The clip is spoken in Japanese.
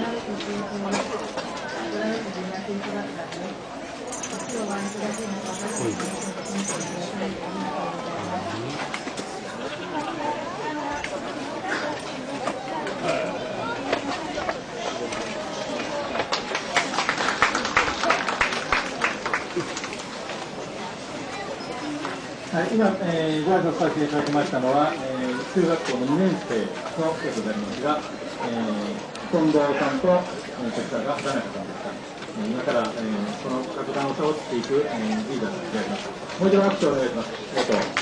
はい、今、ご挨拶させていただきましたのは、中学校の2年生の生徒でありますが、近藤さんと、こちらが田中さんでした。今から、この楽団を倒していくリーダーであります。もう一度拍手をお願いします。ありがとう。